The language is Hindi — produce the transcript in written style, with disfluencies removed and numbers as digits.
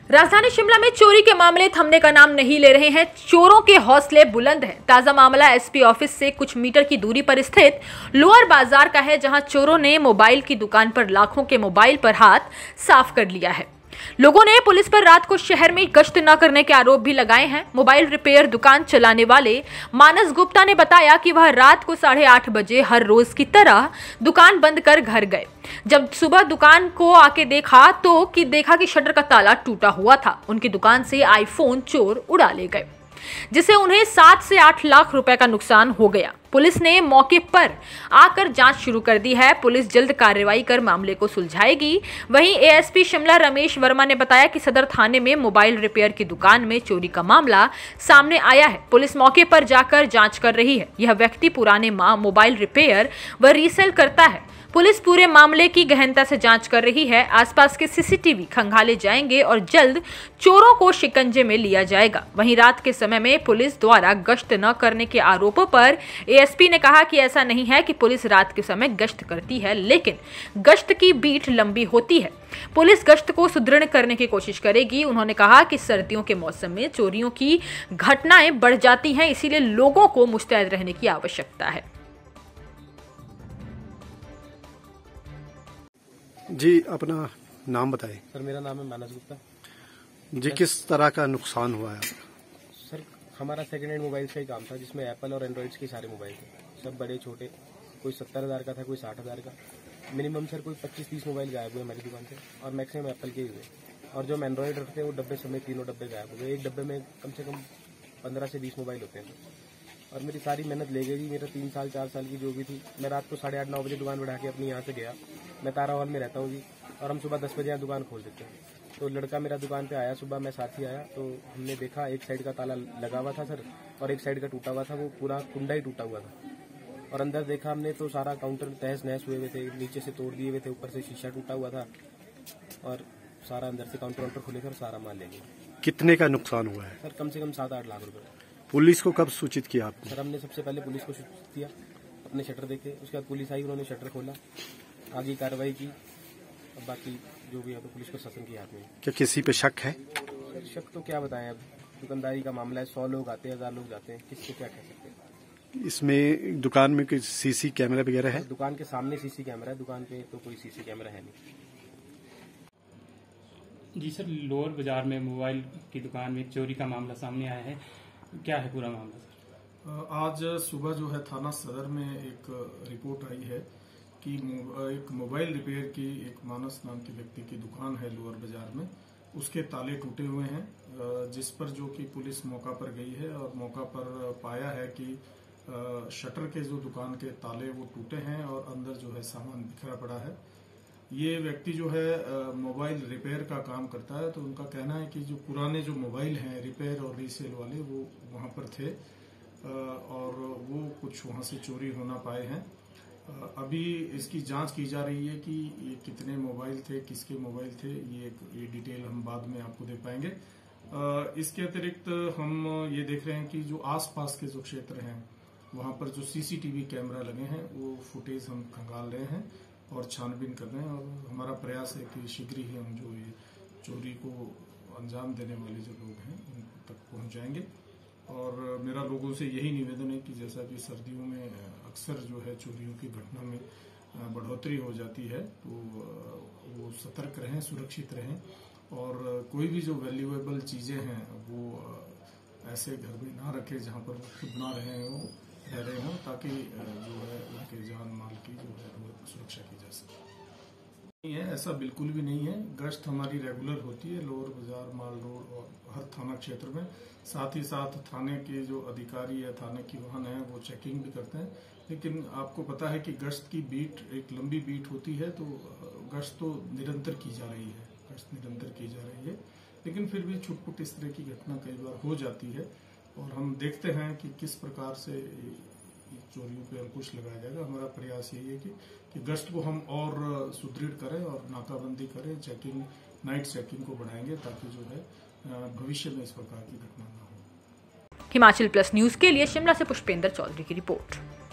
राजधानी शिमला में चोरी के मामले थमने का नाम नहीं ले रहे हैं। चोरों के हौसले बुलंद हैं। ताजा मामला एसपी ऑफिस से कुछ मीटर की दूरी पर स्थित लोअर बाजार का है, जहां चोरों ने मोबाइल की दुकान पर लाखों के मोबाइल पर हाथ साफ कर लिया है। लोगों ने पुलिस पर रात को शहर में गश्त न करने के आरोप भी लगाए हैं। मोबाइल रिपेयर दुकान चलाने वाले मानस गुप्ता ने बताया कि वह रात को 8:30 बजे हर रोज की तरह दुकान बंद कर घर गए। जब सुबह दुकान को आके देखा कि शटर का ताला टूटा हुआ था। उनकी दुकान से आईफोन चोर उड़ा ले गए, जिससे उन्हें 7 से 8 लाख रुपए का नुकसान हो गया। पुलिस ने मौके पर आकर जांच शुरू कर दी है। पुलिस जल्द कार्रवाई कर मामले को सुलझाएगी। वहीं एएसपी शिमला रमेश वर्मा ने बताया कि सदर थाने में मोबाइल रिपेयर की दुकान में चोरी का मामला सामने आया है। पुलिस मौके पर जाकर जांच कर रही है। यह व्यक्ति पुराने मोबाइल रिपेयर व रीसेल करता है। पुलिस पूरे मामले की गहनता से जांच कर रही है। आसपास के सीसीटीवी खंगाले जाएंगे और जल्द चोरों को शिकंजे में लिया जाएगा। वहीं रात के समय में पुलिस द्वारा गश्त न करने के आरोपों पर एएसपी ने कहा कि ऐसा नहीं है कि पुलिस रात के समय गश्त करती है, लेकिन गश्त की बीट लंबी होती है। पुलिस गश्त को सुदृढ़ करने की कोशिश करेगी। उन्होंने कहा कि सर्दियों के मौसम में चोरियों की घटनाएं बढ़ जाती हैं, इसीलिए लोगों को मुस्तैद रहने की आवश्यकता है। जी, अपना नाम बताएं। सर, मेरा नाम है मानस गुप्ता। जी, किस तरह का नुकसान हुआ है? सर, हमारा सेकेंड हैंड मोबाइल का ही काम था, जिसमें एप्पल और एंड्रॉइड्स के सारे मोबाइल थे। सब बड़े छोटे, कोई 70,000 का था, कोई 60,000 का। मिनिमम सर कोई 25-30 मोबाइल गायब हुए हमारी दुकान से, और मैक्सिमम एप्पल के ही हुए। और जो हम एंड्रॉइड रखते हैं वो डब्बे समेत तीनों डब्बे गायब हो गए। एक डब्बे में कम से कम 15 से 20 मोबाइल होते हैं। और मेरी सारी मेहनत ले गई। मेरा 3 साल 4 साल की जो भी थी, मैं रात को 8:30-9 बजे दुकान बढ़ा के अपनी यहाँ से गया। मैं तारा हॉल में रहता हूँ जी, और हम सुबह 10 बजे यहाँ दुकान खोल देते हैं। तो लड़का मेरा दुकान पे आया सुबह, मैं साथ ही आया, तो हमने देखा एक साइड का ताला लगा हुआ था सर, और एक साइड का टूटा हुआ था। वो पूरा कुंडा ही टूटा हुआ था। और अंदर देखा हमने तो सारा काउंटर तहस नहस हुए हुए थे, नीचे से तोड़ दिए हुए थे, ऊपर से शीशा टूटा हुआ था, और सारा अंदर से काउंटर खुले कर सारा माल ले गए। कितने का नुकसान हुआ है? सर, कम से कम 7-8 लाख रुपए। पुलिस को कब सूचित किया आपने? सर, हमने सबसे पहले पुलिस को सूचित किया, अपने शटर देखे। उसके बाद पुलिस आई, उन्होंने शटर खोला, आगे कार्रवाई की। अब बाकी जो भी है तो पुलिस प्रशासन के हाथ में। क्या किसी पे शक है? सर, शक तो क्या बताएं, अब दुकानदारी का मामला है। 100 लोग आते हैं, 1000 लोग जाते हैं, किसको क्या कह सकते हैं। इसमें दुकान में कोई सीसी कैमरा वगैरह है? दुकान के सामने सीसी कैमरा है, दुकान पे तो कोई सीसी कैमरा है नहीं। जी सर, लोअर बाजार में मोबाइल की दुकान में चोरी का मामला सामने आया है, क्या है पूरा मामला सर? आज सुबह जो है थाना सदर में एक रिपोर्ट आई है कि एक मोबाइल रिपेयर की एक मानस नाम के व्यक्ति की दुकान है लोअर बाजार में, उसके ताले टूटे हुए हैं। जिस पर जो कि पुलिस मौका पर गई है और मौका पर पाया है कि शटर के जो दुकान के ताले वो टूटे हैं और अंदर जो है सामान बिखरा पड़ा है। ये व्यक्ति जो है मोबाइल रिपेयर का काम करता है, तो उनका कहना है कि जो पुराने जो मोबाइल हैं रिपेयर और रीसेल वाले वो वहां पर थे, और वो कुछ वहां से चोरी होना पाए हैं। अभी इसकी जांच की जा रही है कि ये कितने मोबाइल थे, किसके मोबाइल थे, ये डिटेल हम बाद में आपको दे पाएंगे। इसके अतिरिक्त हम ये देख रहे हैं कि जो आसपास के जो क्षेत्र हैं वहां पर जो सीसीटीवी कैमरा लगे हैं वो फुटेज हम खंगाल रहे हैं और छानबीन कर रहे हैं। और हमारा प्रयास है कि शीघ्र ही हम जो ये चोरी को अंजाम देने वाले जो लोग हैं उन तक पहुंच जाएंगे। और मेरा लोगों से यही निवेदन है कि जैसा कि सर्दियों में अक्सर जो है चोरियों की घटना में बढ़ोतरी हो जाती है, तो वो सतर्क रहें, सुरक्षित रहें, और कोई भी जो वैल्यूएबल चीजें हैं वो ऐसे घर में ना रखें जहां पर वो खुद ना रह रहे हों, ताकि जो है उनके जान माल की जो है सुरक्षा की जा सके। नहीं है, ऐसा बिल्कुल भी नहीं है। गश्त हमारी रेगुलर होती है लोअर बाजार, माल रोड और हर थाना क्षेत्र में। साथ ही साथ थाने के जो अधिकारी या थाने की वाहन है वो चेकिंग भी करते हैं। लेकिन आपको पता है कि गश्त की बीट एक लंबी बीट होती है, तो गश्त तो निरंतर की जा रही है, गश्त निरंतर की जा रही है। लेकिन फिर भी छुटपुट इस तरह की घटना कई बार हो जाती है, और हम देखते हैं कि किस प्रकार से चोरियों पे अंकुश लगाया जाएगा। हमारा प्रयास यही है कि गश्त को हम और सुदृढ़ करें और नाकाबंदी करें, चेकिंग, नाइट चेकिंग को बढ़ाएंगे, ताकि जो है भविष्य में इस प्रकार की घटना न हो। हिमाचल प्लस न्यूज के लिए शिमला से पुष्पेंद्र चौधरी की रिपोर्ट।